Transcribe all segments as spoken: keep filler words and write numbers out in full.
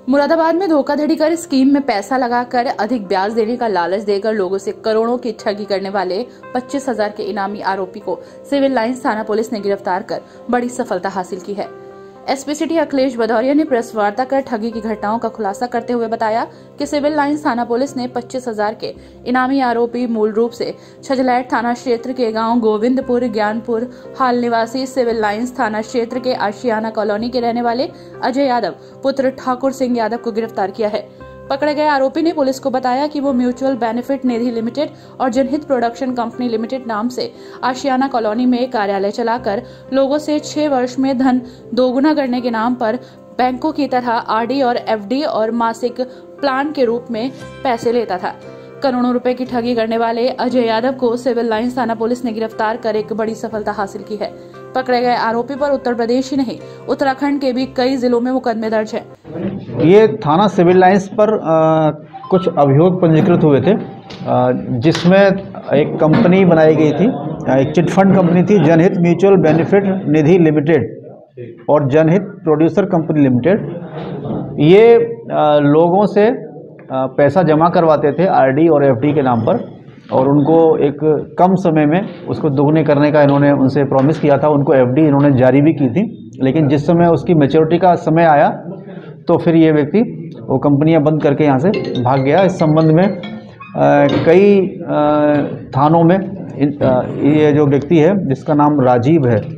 मुरादाबाद में धोखाधड़ी कर स्कीम में पैसा लगाकर अधिक ब्याज देने का लालच देकर लोगों से करोड़ों की ठगी करने वाले पच्चीस हजार के इनामी आरोपी को सिविल लाइंस थाना पुलिस ने गिरफ्तार कर बड़ी सफलता हासिल की है। एसपी सिटी अखिलेश भदौरिया ने प्रेस वार्ता कर ठगी की घटनाओं का खुलासा करते हुए बताया कि सिविल लाइंस थाना पुलिस ने पच्चीस हजार के इनामी आरोपी मूल रूप से छजलैट थाना क्षेत्र के गांव गोविंदपुर ज्ञानपुर हाल निवासी सिविल लाइंस थाना क्षेत्र के आशियाना कॉलोनी के रहने वाले अजय यादव पुत्र ठाकुर सिंह यादव को गिरफ्तार किया है। पकड़े गए आरोपी ने पुलिस को बताया कि वो म्यूचुअल बेनिफिट निधि लिमिटेड और जनहित प्रोडक्शन कंपनी लिमिटेड नाम से आशियाना कॉलोनी में कार्यालय चलाकर लोगों से छह वर्ष में धन दोगुना करने के नाम पर बैंकों की तरह आरडी और एफडी और मासिक प्लान के रूप में पैसे लेता था। करोड़ों रुपए की ठगी करने वाले अजय यादव को सिविल लाइंस थाना पुलिस ने गिरफ्तार कर एक बड़ी सफलता हासिल की है। पकड़े गए आरोपी पर उत्तर प्रदेश ही नहीं उत्तराखंड के भी कई जिलों में मुकदमे दर्ज हैं। ये थाना सिविल लाइंस पर आ, कुछ अभियोग पंजीकृत हुए थे, जिसमें एक कंपनी बनाई गई थी, एक चिट फंड कंपनी थी, जनहित म्यूचुअल बेनिफिट निधि लिमिटेड और जनहित प्रोड्यूसर कंपनी लिमिटेड। ये आ, लोगों से आ, पैसा जमा करवाते थे आरडी और एफडी के नाम पर, और उनको एक कम समय में उसको दोगुने करने का इन्होंने उनसे प्रॉमिस किया था। उनको एफडी इन्होंने जारी भी की थी, लेकिन जिस समय उसकी मैच्योरिटी का समय आया तो फिर ये व्यक्ति वो कंपनियां बंद करके यहाँ से भाग गया। इस संबंध में आ, कई आ, थानों में इन, आ, ये जो व्यक्ति है जिसका नाम राजीव है,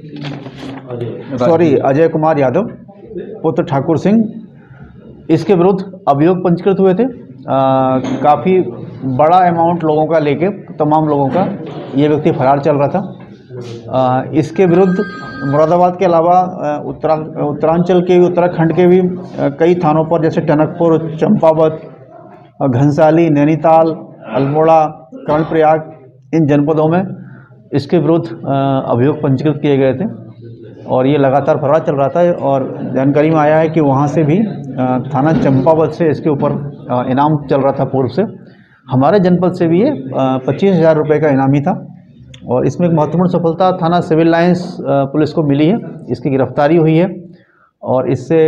सॉरी अजय कुमार यादव पुत्र ठाकुर सिंह, इसके विरुद्ध अभियोग पंजीकृत हुए थे। काफ़ी बड़ा अमाउंट लोगों का लेके तमाम लोगों का ये व्यक्ति फरार चल रहा था। आ, इसके विरुद्ध मुरादाबाद के अलावा उत्तरा उत्तरांचल के उत्तराखंड के भी कई थानों पर, जैसे टनकपुर, चंपावत, घनसाली, नैनीताल, अल्मोड़ा, कर्णप्रयाग, इन जनपदों में इसके विरुद्ध अभियोग पंजीकृत किए गए थे और ये लगातार फरार चल रहा था। और जानकारी में आया है कि वहाँ से भी थाना चंपावत से इसके ऊपर इनाम चल रहा था पूर्व से। हमारे जनपद से भी ये पच्चीस हज़ार रुपये का इनामी था और इसमें एक महत्वपूर्ण सफलता थाना सिविल लाइंस पुलिस को मिली है। इसकी गिरफ्तारी हुई है और इससे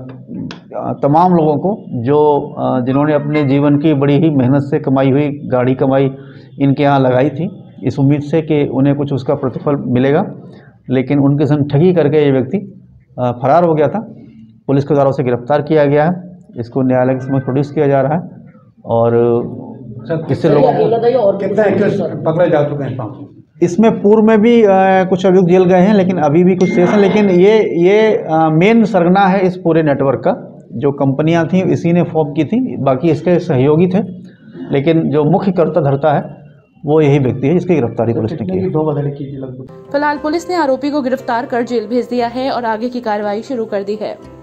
तमाम लोगों को जो जिन्होंने अपने जीवन की बड़ी ही मेहनत से कमाई हुई गाड़ी कमाई इनके यहाँ लगाई थी, इस उम्मीद से कि उन्हें कुछ उसका प्रतिफल मिलेगा, लेकिन उनके संग ठगी करके ये व्यक्ति फरार हो गया था। पुलिस के द्वारा उसे गिरफ्तार किया गया है, इसको न्यायालय के समक्ष प्रोड्यूस किया जा रहा है और इससे लोगों को पकड़े जा चुके हैं। इसमें पूर्व में भी आ, कुछ अभियुक्त जेल गए हैं, लेकिन अभी भी कुछ शेष हैं। लेकिन ये ये आ, मेन सरगना है इस पूरे नेटवर्क का। जो कंपनियां थी इसी ने फॉर्म की थी, बाकी इसके सहयोगी थे, लेकिन जो मुख्य कर्ता धर्ता है वो यही व्यक्ति है जिसकी गिरफ्तारी पुलिस ने की। दो बदले की लगभग। फिलहाल पुलिस ने आरोपी को गिरफ्तार कर जेल भेज दिया है और आगे की कार्रवाई शुरू कर दी है।